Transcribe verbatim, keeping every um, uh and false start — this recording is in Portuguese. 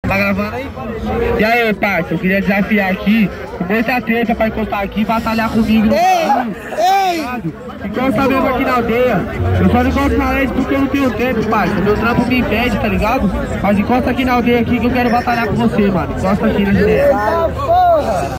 Tá gravando aí? E aí, parça, eu queria desafiar aqui, com muita treta pra encostar aqui e batalhar comigo. Ei! Ei! Encosta mesmo aqui na aldeia. Eu só não encosto na L E D porque eu não tenho tempo, parça. Meu trampo me impede, tá ligado? Mas encosta aqui na aldeia aqui que eu quero batalhar com você, mano. Encosta aqui na aldeia.